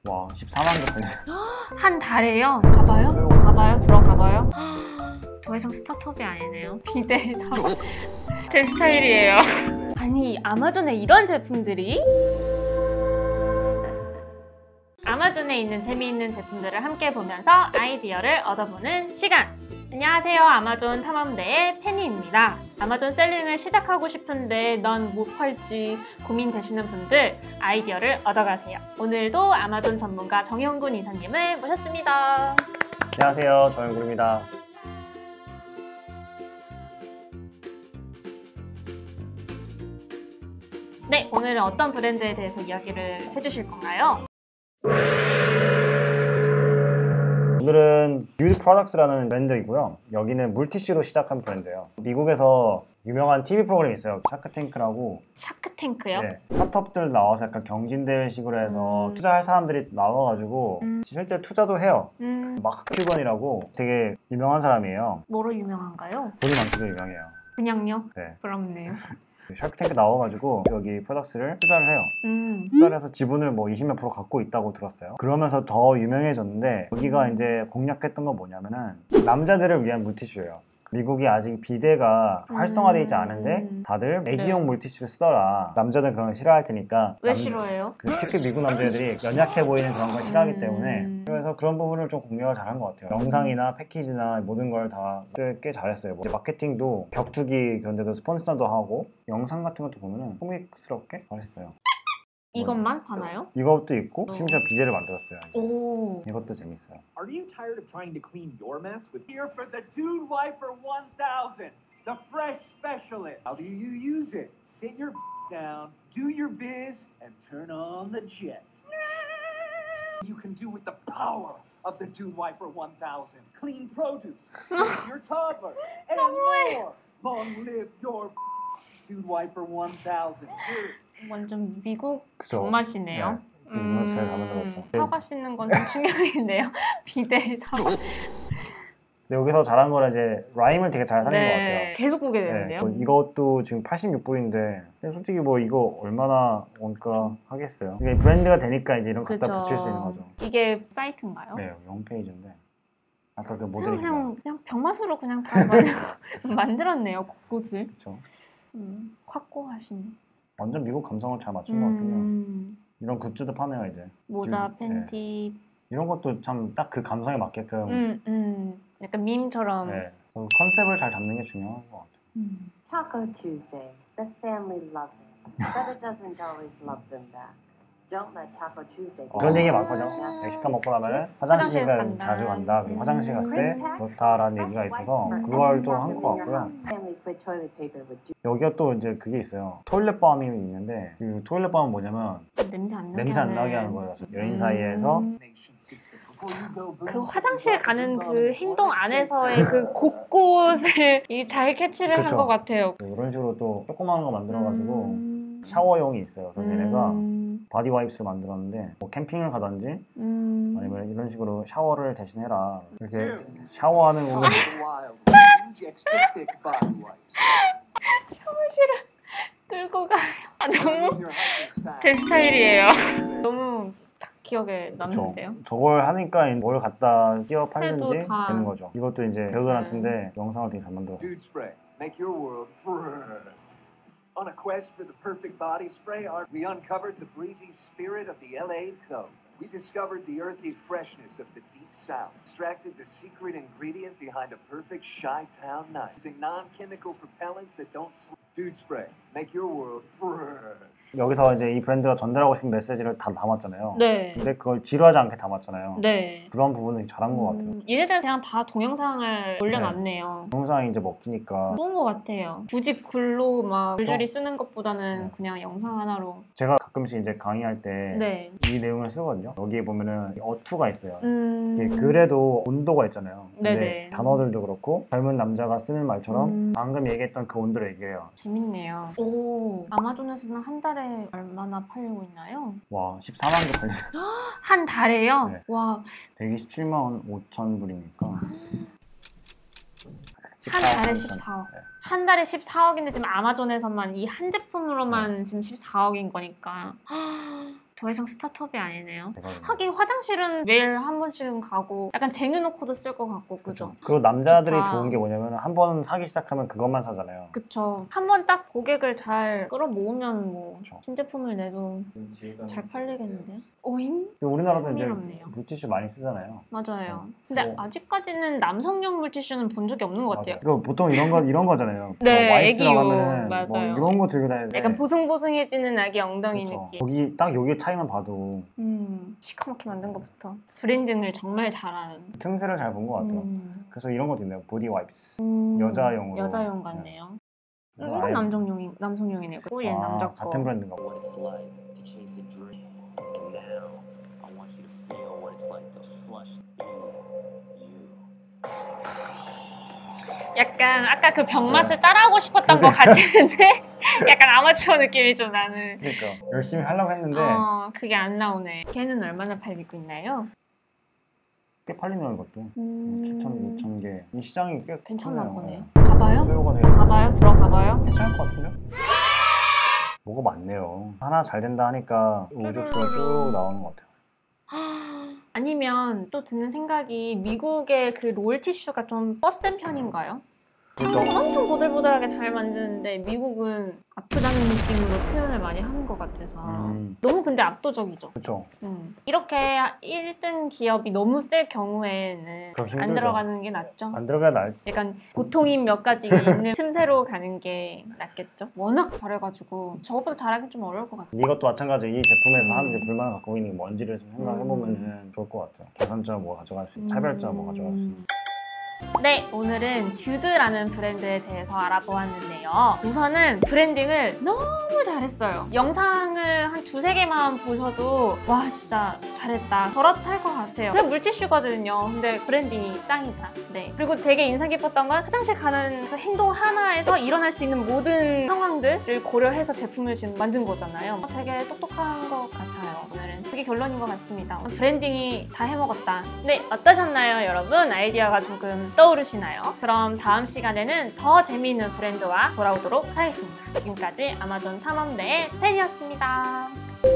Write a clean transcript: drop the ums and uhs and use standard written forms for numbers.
와, 14만 개. 한 달에요? 가봐요? 가봐요? 들어가봐요? 더 이상 스타트업이 아니네요. 비대 사업 제 스타일이에요. 아니 아마존에 이런 제품들이? 아마존에 있는 재미있는 제품들을 함께 보면서 아이디어를 얻어보는 시간! 안녕하세요. 아마존 탐험대의 페니입니다. 아마존 셀링을 시작하고 싶은데 난 못 팔지 고민되시는 분들 아이디어를 얻어가세요. 오늘도 아마존 전문가 정영군 이사님을 모셨습니다. 안녕하세요. 정영군입니다. 네, 오늘은 어떤 브랜드에 대해서 이야기를 해주실 건가요? 오늘은 뷰티 프로덕트라는 브랜드이고요. 여기는 물티슈로 시작한 브랜드예요. 미국에서 유명한 TV 프로그램이 있어요. 샤크탱크라고. 샤크탱크요? 네, 스타트업들 나와서 약간 경진대회식으로 해서 투자할 사람들이 나와가지고 실제 투자도 해요. 마크 큐번이라고 되게 유명한 사람이에요. 뭐로 유명한가요? 돈이 많기도 유명해요. 그냥요? 네. 부럽네요. 샤크탱크 나와가지고 여기 프로덕트를 투자를 해요. 투자를 해서 지분을 뭐 20몇 프로 갖고 있다고 들었어요. 그러면서 더 유명해졌는데 여기가 이제 공략했던 건 뭐냐면은 남자들을 위한 물티슈예요. 미국이 아직 비대가 활성화되어 있지 않은데 다들 애기용 물티슈를 쓰더라. 남자들은 그런 거 싫어할 테니까. 왜 싫어해요? 특히 미국 남자들이 연약해 보이는 그런 걸 싫어하기 때문에 그래서 그런 부분을 좀 공략을 잘한 것 같아요. 영상이나 패키지나 모든 걸 다 꽤 잘했어요. 뭐 마케팅도 격투기 그런 데도 스폰서도 하고 영상 같은 것도 보면은 코믹스럽게 잘했어요. 이것만 파나요? 이것도 있고 심지어 비제를 만들었어요. 오. 이것도 재밌어요. Are you tired of trying to clean your mess with here for the Dude Wiper 1000, the fresh specialist? How do you use it? Sit your down, do your biz, and turn on the jets. You can do with the power of the Dude Wiper 1000. Clean produce, save your toddler, and more. Long live your Dude Wiper 1000. 완전 미국 그쵸? 정맛이네요. 네. 이거 잘 만들었죠. 사과 씻는 건 좀 충격인데요. 비대 사과. 근데 여기서 잘한 거는 이제 라임을 되게 잘 살린 것 같아요. 계속 보게 되는데요. 뭐 이것도 지금 86불인데 솔직히 뭐 이거 얼마나 원가 하겠어요. 이게 브랜드가 되니까 이제 이런 거 갖다 붙일 수 있는 거죠. 이게 사이트인가요? 네, 홈페이지인데 아까 그 그냥, 모델이 그냥 병맛으로 그냥 다 만들었네요. 곳곳을. 그렇죠. 확고하시네. 완전 미국 감성을 잘 맞춘 것 같고요. 이런 굿즈도 파네요 이제. 모자, 네. 팬티. 이런 것도 참 딱 그 감성에 맞게끔. 약간 밈처럼. 네. 컨셉을 잘 잡는 게 중요한 것 같아요. Taco Tuesday. The family loves it, but it doesn't always love them back. Don't let Taco Tuesday. 그런 얘기 많거든요. 멕시칸 먹고 나면 화장실 자주 간다. 그리고 화장실 갔을 때 그렇다라는 얘기가 있어서 그걸 또 한 것 같고요. Family put toilet paper with 여기가 또 이제 그게 있어요. 토일렛밤이 있는데 그 토일렛밤은 뭐냐면 냄새 안 나게 하는 거예요. 여인 사이에서 그 화장실 가는 그 행동 안에서의 그 곳곳을 잘 캐치를 한 그쵸. 것 같아요. 이런 식으로 또 조그마한 거 만들어가지고 샤워용이 있어요. 그래서 얘네가 바디 와이프스를 만들었는데 뭐 캠핑을 가든지 아니면 이런 식으로 샤워를 대신해라. 이렇게 샤워하는 부분 샤워실을 끌고 가요. 너무 제 스타일이에요. 너무 딱 기억에 남는데요. 저걸 하니까 뭘 갖다 끼워 팔든지 해도 다. 되는 거죠. 이것도 이제 데오드란트인데 영상을 되게 잘 만들었어요. Dude Spray, make your world fresh. On a quest for the perfect body spray, we uncovered the breezy spirit of the LA coast. We discovered the earthy freshness of the deep south, extracted the secret ingredient behind a perfect Chi-Town night, using non-chemical propellants that don't Dude Spray, make your world fresh. 여기서 이제 이 브랜드가 전달하고 싶은 메시지를 다 담았잖아요. 네. 근데 그걸 지루하지 않게 담았잖아요. 네. 그런 부분은 잘한 것 같아요. 얘네들 그냥 다 동영상을 올려놨네요. 동영상이 이제 먹히니까 좋은 것 같아요. 굳이 글로 막 줄줄이 쓰는 것보다는 그냥 영상 하나로. 제가 가끔씩 이제 강의할 때 이 내용을 쓰거든요. 여기에 보면은 어투가 있어요. 이게 글에도 온도가 있잖아요. 근데 네네. 단어들도 그렇고 젊은 남자가 쓰는 말처럼 방금 얘기했던 그 온도를 얘기해요. 재밌네요. 오, 아마존에서는 한 달에 얼마나 팔리고 있나요? 와, 14만 개 팔려요. 한 달에요? 네. 와, 127만 5천 불이니까 한 달에 14억. 한 달에 14억인데 지금 아마존에서만 이 한 제품으로만 지금 14억인 거니까 더 이상 스타트업이 아니네요. 대박이네. 하긴 화장실은 매일 한 번씩은 가고 약간 쟁여놓고도 쓸 것 같고 그죠? 그리고 남자들이 좋다. 좋은 게 뭐냐면 한 번 사기 시작하면 그것만 사잖아요. 그쵸. 한 번 딱 고객을 잘 끌어모으면 뭐 그쵸. 신제품을 내도 잘 팔리겠는데요? 오잉? 근데 우리나라도 이제 흥미롭네요. 물티슈 많이 쓰잖아요. 맞아요. 근데 뭐. 아직까지는 남성용 물티슈는 본 적이 없는 것 같아요. 이거 보통 이런 거잖아요. 네, 와이프랑 애기용. 하면은 뭐 맞아요. 이런 거 들고 다니는데 약간 보송보송해지는 아기 엉덩이 그쵸. 느낌. 여기 딱 여기 차이만 봐도 시커멓게 만든 것부터 브랜딩을 정말 잘하는. 틈새를 잘 본 것 같아요. 그래서 이런 것도 있네요. 보디 와이프스. 여자용으로. 여자용 같네요. 이건 아예- 남성용이네요. 그리고 얘는 남자 거. 같은 브랜드인가 봐. What it's like to chase a dream. And now I want you to feel what it's like to flush you. 약간 아까 그 병맛을 따라하고 싶었던 것 같은데 약간 아마추어 느낌이 좀 나는. 그러니까 열심히 하려고 했는데 그게 안 나오네. 걔는 얼마나 팔리고 있나요? 꽤 팔리네요 이것도. 7,000, 6,000개. 이 시장이 꽤 괜찮나 크네요. 보네요. 가봐요? 수요가 되게 가봐요? 들어가봐요? 괜찮을 것 같은데? 뭐가 많네요. 하나 잘 된다 하니까 우죽수가 쭉 나오는 것 같아요. 아니면 또 드는 생각이 미국의 그 롤티슈가 좀 뻗센 편인가요? 그죠? 한국은 엄청 보들보들하게 잘 만드는데 미국은 아프다는 느낌으로 표현을 많이 하는 것 같아서 너무 근데 압도적이죠. 그렇죠. 이렇게 1등 기업이 너무 셀 경우에는 그럼 안 힘들죠. 들어가는 게 낫죠. 안 들어가야 날. 약간 보통인 몇 가지 있는 틈새로 가는 게 낫겠죠. 워낙 잘해가지고 저것보다 잘하기 좀 어려울 것 같아요. 이것도 마찬가지. 이 제품에서 하는 게 불만을 갖고 있는 게 뭔지를 좀 생각해보면 좋을 것 같아요. 개선점 뭐 가져갈 수 있고 차별점 뭐 가져갈 수 있고. 네, 오늘은 듀드라는 브랜드에 대해서 알아보았는데요. 우선은 브랜딩을 너무 잘했어요. 영상을 한 2-3개만 보셔도 와 진짜 잘했다. 저라도 살 것 같아요. 그냥 물티슈거든요. 근데 브랜딩이 짱이다. 네. 그리고 되게 인상 깊었던 건 화장실 가는 그 행동 하나에서 일어날 수 있는 모든 상황들을 고려해서 제품을 지금 만든 거잖아요. 되게 똑똑한 것 같아요. 오늘은 그게 결론인 것 같습니다. 브랜딩이 다 해먹었다. 네, 어떠셨나요, 여러분? 아이디어가 조금 떠오르시나요? 그럼 다음 시간에는 더 재미있는 브랜드와 돌아오도록 하겠습니다. 지금까지 아마존 탐험대의 팬이었습니다.